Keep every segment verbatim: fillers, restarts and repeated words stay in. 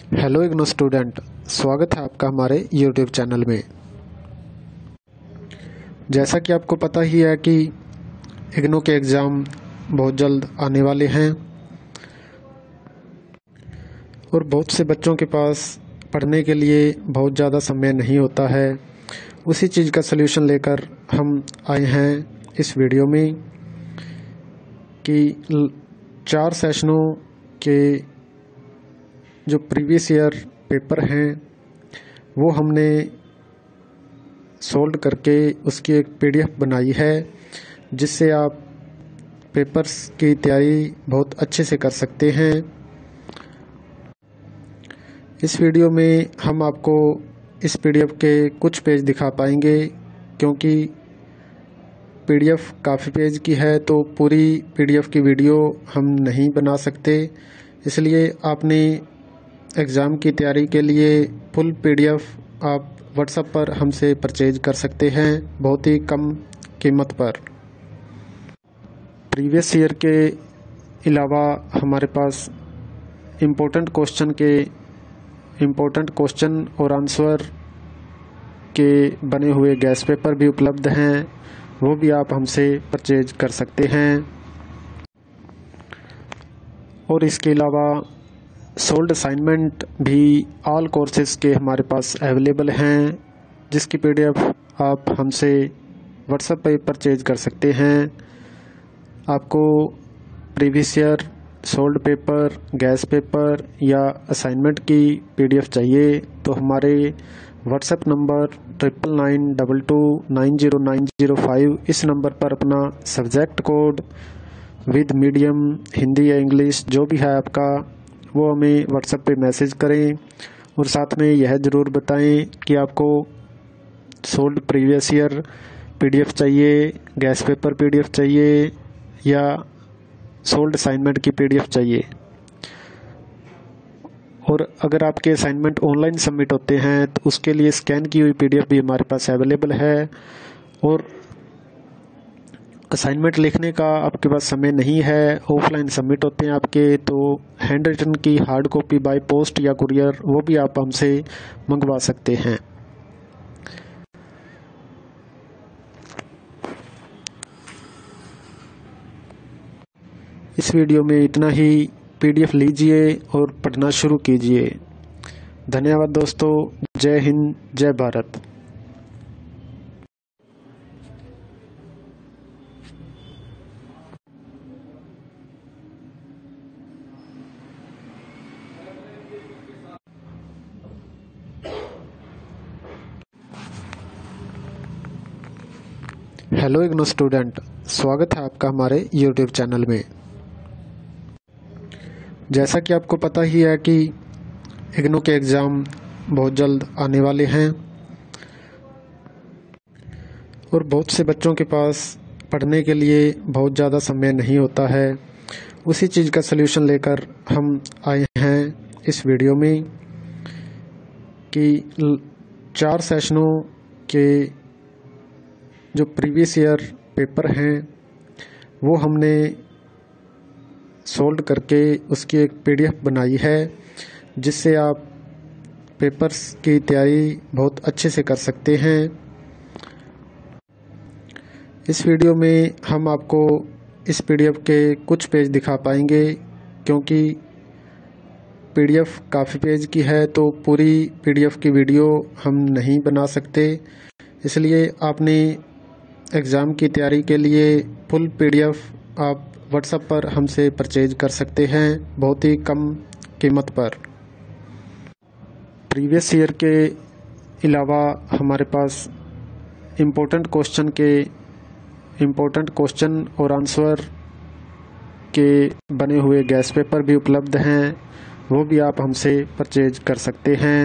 Hello IGNOU student, स्वागत है आपका हमारे यूट्यूब चैनल में। जैसा कि आपको पता ही है कि इग्नो के एग्ज़ाम बहुत जल्द आने वाले हैं और बहुत से बच्चों के पास पढ़ने के लिए बहुत ज़्यादा समय नहीं होता है। उसी चीज़ का सलूशन लेकर हम आए हैं इस वीडियो में कि चार सेशनों के जो प्रीवियस ईयर पेपर हैं वो हमने सोल्व करके उसकी एक पीडीएफ बनाई है, जिससे आप पेपर्स की तैयारी बहुत अच्छे से कर सकते हैं। इस वीडियो में हम आपको इस पीडीएफ के कुछ पेज दिखा पाएंगे, क्योंकि पीडीएफ काफ़ी पेज की है तो पूरी पीडीएफ की वीडियो हम नहीं बना सकते। इसलिए आपने एग्ज़ाम की तैयारी के लिए फुल पीडीएफ आप व्हाट्सएप पर हमसे परचेज कर सकते हैं बहुत ही कम कीमत पर। प्रीवियस ईयर के अलावा हमारे पास इम्पोर्टेंट क्वेश्चन के इम्पोर्टेंट क्वेश्चन और आंसर के बने हुए गैस पेपर भी उपलब्ध हैं, वो भी आप हमसे परचेज कर सकते हैं। और इसके अलावा सोल्ड असाइनमेंट भी ऑल कोर्सेज़ के हमारे पास अवेलेबल हैं, जिसकी पीडीएफ आप हमसे व्हाट्सएप पर परचेज कर सकते हैं। आपको previous year solved paper, guess paper या असाइनमेंट की पीडीएफ चाहिए तो हमारे WhatsApp number triple nine double two nine zero nine zero five इस नंबर पर अपना subject code with medium Hindi या इंग्लिश जो भी है आपका, वो हमें व्हाट्सएप पे मैसेज करें। और साथ में यह ज़रूर बताएं कि आपको सोल्ड प्रीवियस ईयर पीडीएफ चाहिए, गैस पेपर पीडीएफ चाहिए या सोल्ड असाइनमेंट की पीडीएफ चाहिए। और अगर आपके असाइनमेंट ऑनलाइन सबमिट होते हैं तो उसके लिए स्कैन की हुई पीडीएफ भी हमारे पास अवेलेबल है। और असाइनमेंट लिखने का आपके पास समय नहीं है, ऑफलाइन सबमिट होते हैं आपके, तो हैंड रिटन की हार्ड कॉपी बाय पोस्ट या कुरियर वो भी आप हमसे मंगवा सकते हैं। इस वीडियो में इतना ही। पीडीएफ लीजिए और पढ़ना शुरू कीजिए। धन्यवाद दोस्तों। जय हिंद, जय भारत। हेलो इग्नो स्टूडेंट, स्वागत है आपका हमारे यूट्यूब चैनल में। जैसा कि आपको पता ही है कि इग्नो के एग्ज़ाम बहुत जल्द आने वाले हैं और बहुत से बच्चों के पास पढ़ने के लिए बहुत ज़्यादा समय नहीं होता है। उसी चीज़ का सलूशन लेकर हम आए हैं इस वीडियो में कि चार सेशनों के जो प्रीवियस ईयर पेपर हैं वो हमने सोल्व करके उसकी एक पीडीएफ बनाई है, जिससे आप पेपर्स की तैयारी बहुत अच्छे से कर सकते हैं। इस वीडियो में हम आपको इस पीडीएफ के कुछ पेज दिखा पाएंगे, क्योंकि पीडीएफ काफ़ी पेज की है तो पूरी पीडीएफ की वीडियो हम नहीं बना सकते। इसलिए आपने एग्ज़ाम की तैयारी के लिए फुल पीडीएफ आप व्हाट्सएप पर हमसे परचेज कर सकते हैं बहुत ही कम कीमत पर। प्रीवियस ईयर के अलावा हमारे पास इम्पोर्टेंट क्वेश्चन के इम्पोर्टेंट क्वेश्चन और आंसर के बने हुए गैस पेपर भी उपलब्ध हैं, वो भी आप हमसे परचेज कर सकते हैं।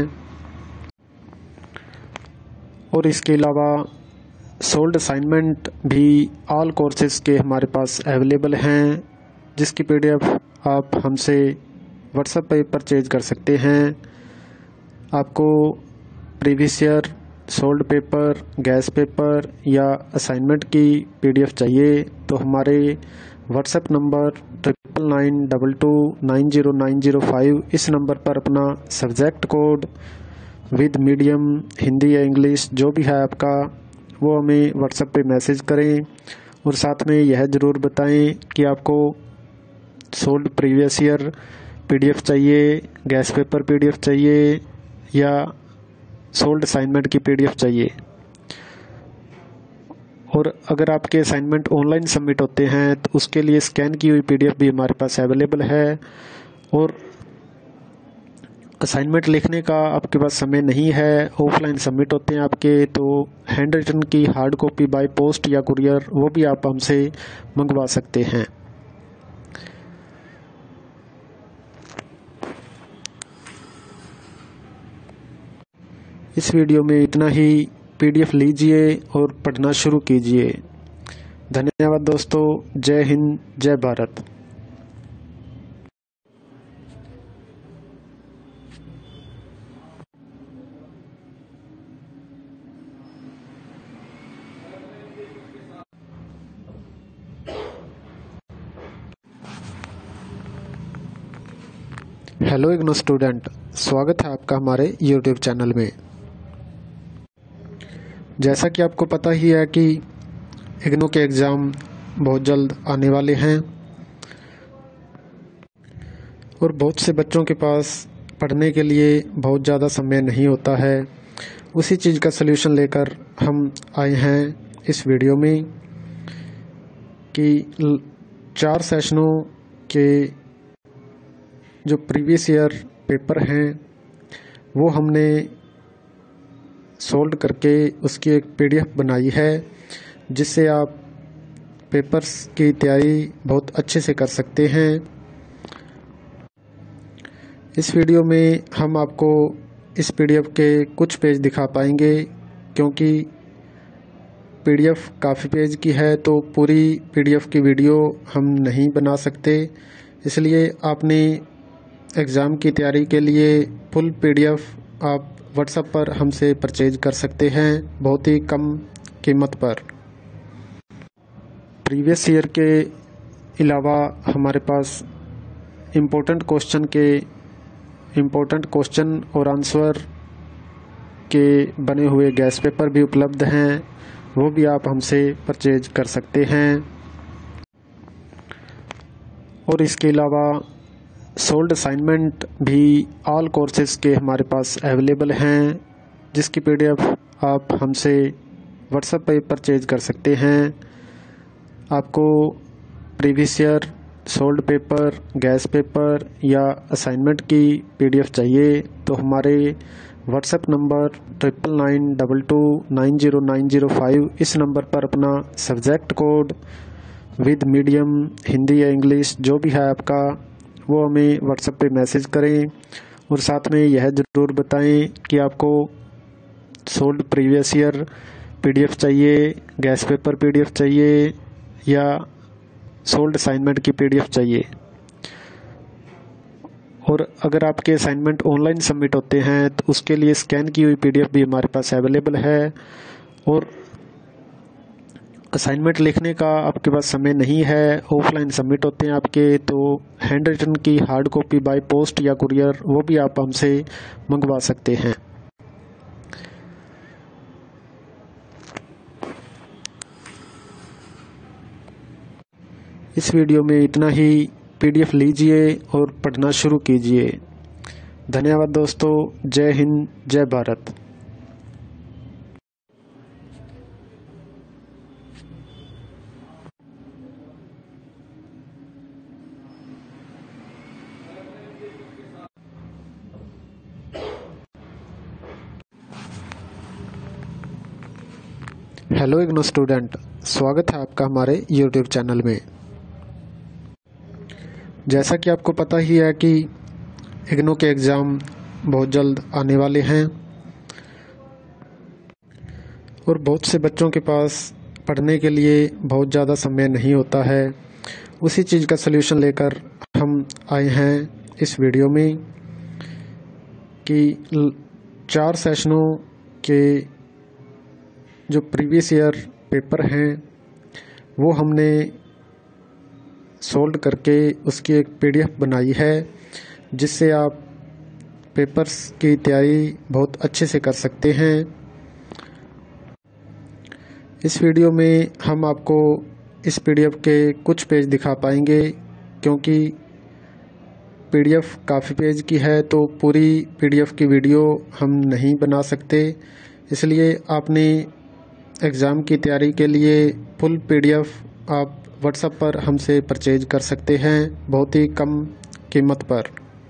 और इसके अलावा सोल्ड असाइनमेंट भी ऑल कोर्सेज़ के हमारे पास अवेलेबल हैं, जिसकी पीडीएफ आप हमसे व्हाट्सएप पर परचेज कर सकते हैं। आपको previous year solved paper, guess paper या असाइनमेंट की पीडीएफ चाहिए तो हमारे WhatsApp number triple nine double two nine zero nine zero five, इस नंबर पर अपना subject code with medium Hindi या इंग्लिश जो भी है आपका, वो हमें व्हाट्सएप पे मैसेज करें। और साथ में यह ज़रूर बताएं कि आपको सोल्ड प्रीवियस ईयर पीडीएफ चाहिए, गैस पेपर पीडीएफ चाहिए या सोल्ड असाइनमेंट की पीडीएफ चाहिए। और अगर आपके असाइनमेंट ऑनलाइन सबमिट होते हैं तो उसके लिए स्कैन की हुई पीडीएफ भी हमारे पास अवेलेबल है। और असाइनमेंट लिखने का आपके पास समय नहीं है, ऑफलाइन सबमिट होते हैं आपके, तो हैंड रिटन की हार्ड कॉपी बाय पोस्ट या कुरियर वो भी आप हमसे मंगवा सकते हैं। इस वीडियो में इतना ही। पीडीएफ लीजिए और पढ़ना शुरू कीजिए। धन्यवाद दोस्तों। जय हिंद, जय भारत। हेलो इग्नो स्टूडेंट, स्वागत है आपका हमारे यूट्यूब चैनल में। जैसा कि आपको पता ही है कि इग्नो के एग्ज़ाम बहुत जल्द आने वाले हैं और बहुत से बच्चों के पास पढ़ने के लिए बहुत ज़्यादा समय नहीं होता है। उसी चीज़ का सलूशन लेकर हम आए हैं इस वीडियो में कि चार सेशनों के जो प्रीवियस ईयर पेपर हैं वो हमने सोल्ड करके उसकी एक पीडीएफ बनाई है, जिससे आप पेपर्स की तैयारी बहुत अच्छे से कर सकते हैं। इस वीडियो में हम आपको इस पीडीएफ के कुछ पेज दिखा पाएंगे, क्योंकि पीडीएफ काफ़ी पेज की है तो पूरी पीडीएफ की वीडियो हम नहीं बना सकते। इसलिए आपने एग्ज़ाम की तैयारी के लिए फुल पीडीएफ आप व्हाट्सएप पर हमसे परचेज कर सकते हैं बहुत ही कम कीमत पर। प्रीवियस ईयर के अलावा हमारे पास इम्पोर्टेंट क्वेश्चन के इम्पोर्टेंट क्वेश्चन और आंसर के बने हुए गैस पेपर भी उपलब्ध हैं, वो भी आप हमसे परचेज कर सकते हैं। और इसके अलावा सोल्ड असाइनमेंट भी ऑल कोर्सेज़ के हमारे पास अवेलेबल हैं, जिसकी पीडीएफ आप हमसे व्हाट्सएप पर परचेज कर सकते हैं। आपको previous year solved paper, guess paper या असाइनमेंट की पीडीएफ चाहिए तो हमारे WhatsApp number triple nine double two nine zero nine zero five, इस नंबर पर अपना subject code with medium Hindi या इंग्लिश जो भी है आपका, वो हमें व्हाट्सएप पे मैसेज करें। और साथ में यह ज़रूर बताएं कि आपको सोल्ड प्रीवियस ईयर पीडीएफ चाहिए, गैस पेपर पीडीएफ चाहिए या सोल्ड असाइनमेंट की पीडीएफ चाहिए। और अगर आपके असाइनमेंट ऑनलाइन सबमिट होते हैं तो उसके लिए स्कैन की हुई पीडीएफ भी हमारे पास अवेलेबल है। और असाइनमेंट लिखने का आपके पास समय नहीं है, ऑफलाइन सबमिट होते हैं आपके, तो हैंड रिटन की हार्ड कॉपी बाय पोस्ट या कुरियर वो भी आप हमसे मंगवा सकते हैं। इस वीडियो में इतना ही। पीडीएफ लीजिए और पढ़ना शुरू कीजिए। धन्यवाद दोस्तों। जय हिंद, जय भारत। हेलो इग्नो स्टूडेंट, स्वागत है आपका हमारे यूट्यूब चैनल में। जैसा कि आपको पता ही है कि इग्नो के एग्ज़ाम बहुत जल्द आने वाले हैं और बहुत से बच्चों के पास पढ़ने के लिए बहुत ज़्यादा समय नहीं होता है। उसी चीज़ का सलूशन लेकर हम आए हैं इस वीडियो में कि चार सेशनों के जो प्रीवियस ईयर पेपर हैं वो हमने सोल्ड करके उसकी एक पीडीएफ बनाई है, जिससे आप पेपर्स की तैयारी बहुत अच्छे से कर सकते हैं। इस वीडियो में हम आपको इस पीडीएफ के कुछ पेज दिखा पाएंगे, क्योंकि पीडीएफ काफ़ी पेज की है तो पूरी पीडीएफ की वीडियो हम नहीं बना सकते। इसलिए आपने एग्ज़ाम की तैयारी के लिए फुल पीडीएफ आप व्हाट्सएप पर हमसे परचेज कर सकते हैं बहुत ही कम कीमत पर।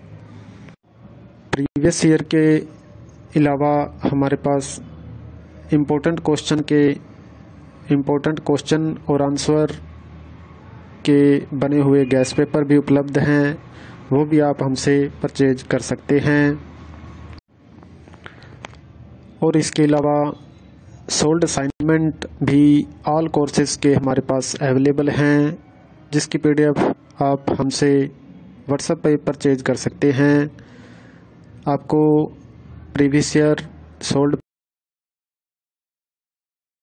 प्रीवियस ईयर के अलावा हमारे पास इम्पोर्टेंट क्वेश्चन के इम्पोर्टेंट क्वेश्चन और आंसर के बने हुए गैस पेपर भी उपलब्ध हैं, वो भी आप हमसे परचेज कर सकते हैं। और इसके अलावा सोल्ड असाइनमेंट भी ऑल कोर्सेज़ के हमारे पास अवेलेबल हैं, जिसकी पीडीएफ आप हमसे व्हाट्सएप पर परचेज कर सकते हैं। आपको प्रीवियस ईयर सोल्ड